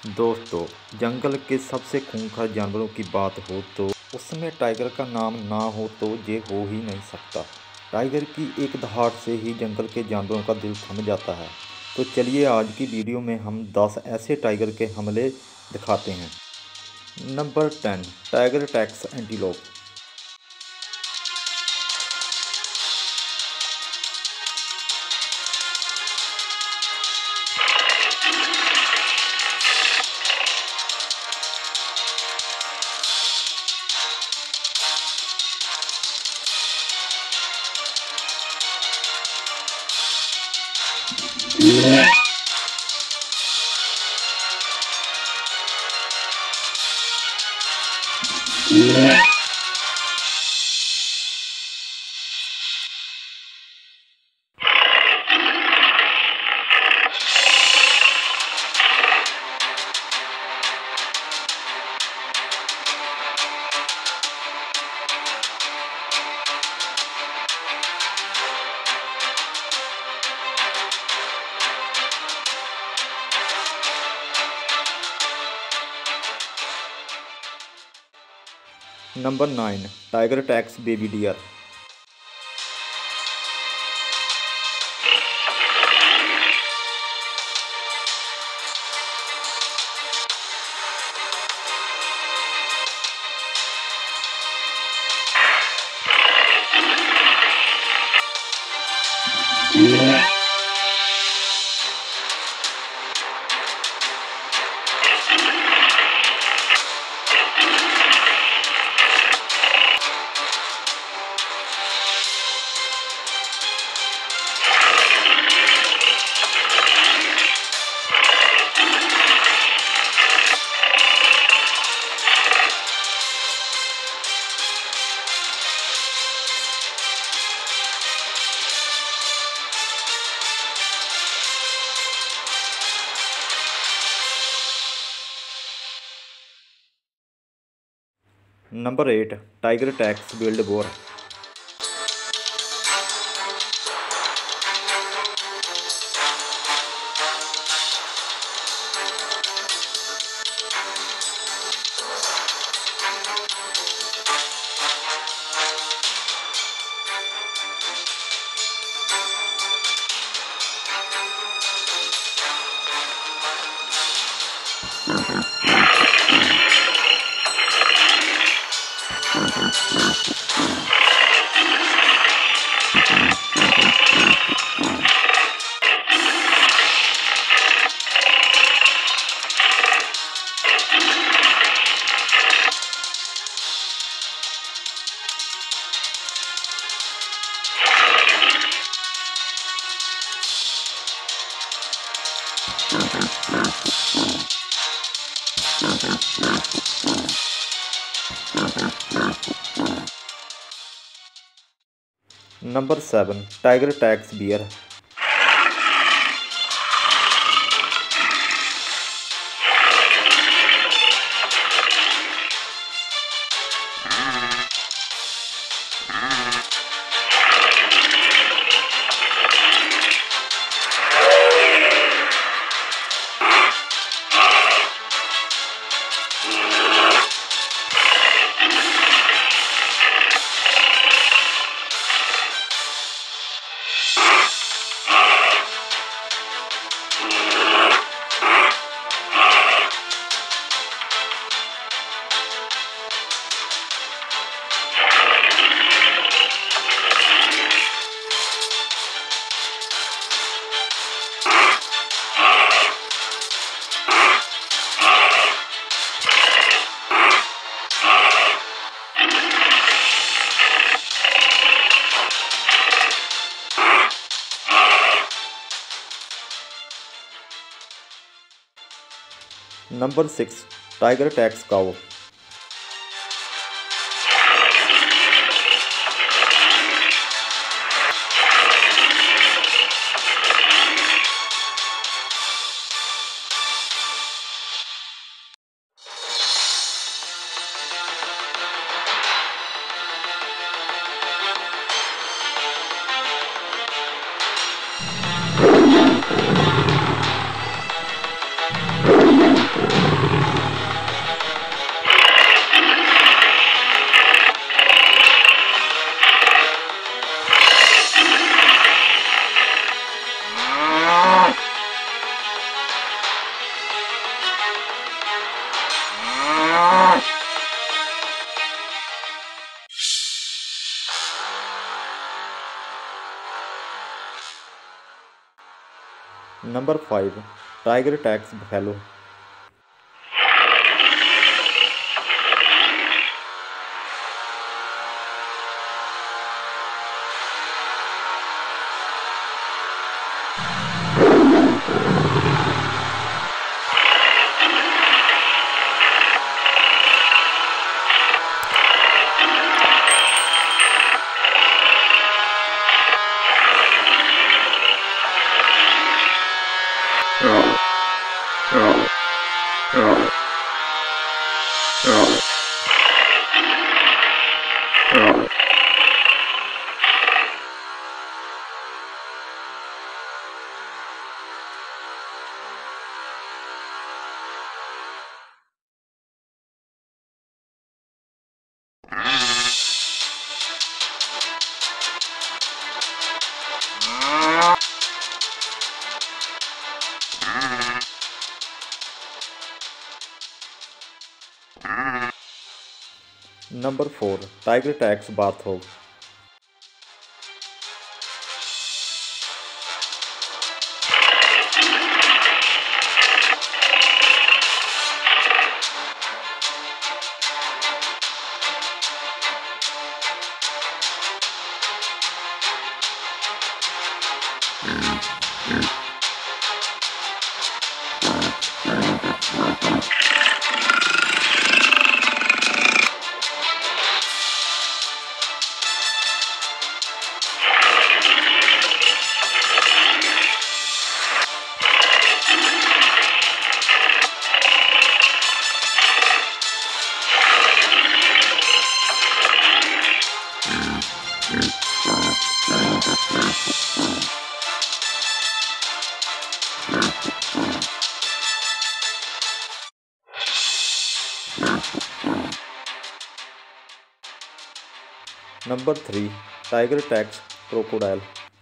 दोस्तों, जंगल के सबसे खूंखार जानवरों की बात हो तो उसमें टाइगर का नाम ना हो तो ये हो ही नहीं सकता। टाइगर की एक दहाड़ से ही जंगल के जानवरों का दिल थम जाता है। तो चलिए आज की वीडियो में हम 10 ऐसे टाइगर के हमले दिखाते हैं। Number 10, tiger attacks antelope. Number 9, tiger attacks baby deer. Number 8, tiger attacks wild boar. Number 7, tiger attacks bear. Number 6, tiger attacks cow. Number 5 tiger attacks buffalo. Number 4 tiger attacks warthog. Number 3 tiger attacks crocodile.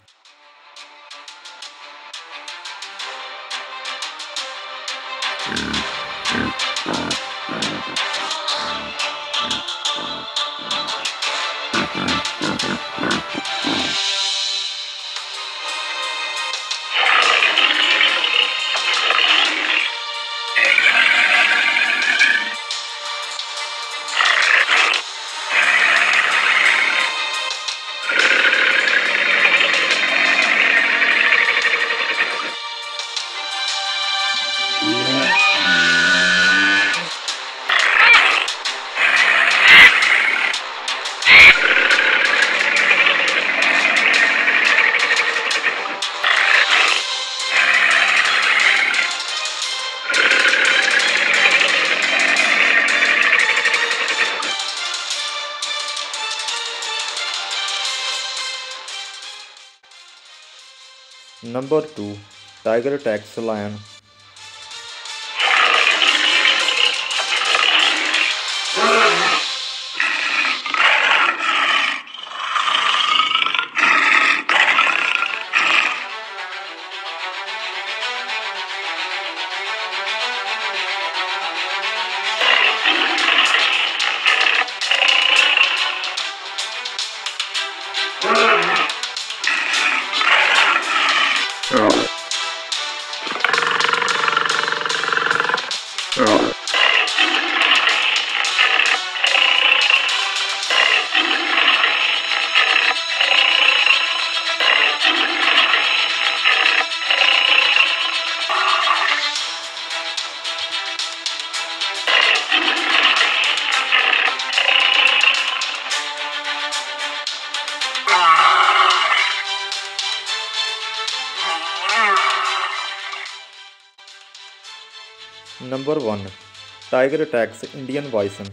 Number 2 tiger attacks lion. Number 1 tiger attacks Indian bison.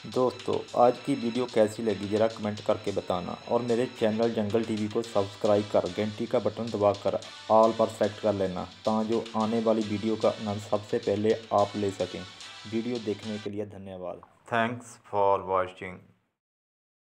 दोस्तों आज की video कैसी लगी ज़रा comment करके बताना और मेरे चैनल जंगल टीवी को सब्सक्राइब कर घंटी का बटन दबाकर ऑल पर सेलेक्ट कर लेना ताकि आने वाली वीडियो का आनंद सबसे पहले आप ले सकें। वीडियो देखने के लिए धन्यवाद। Thanks for watching.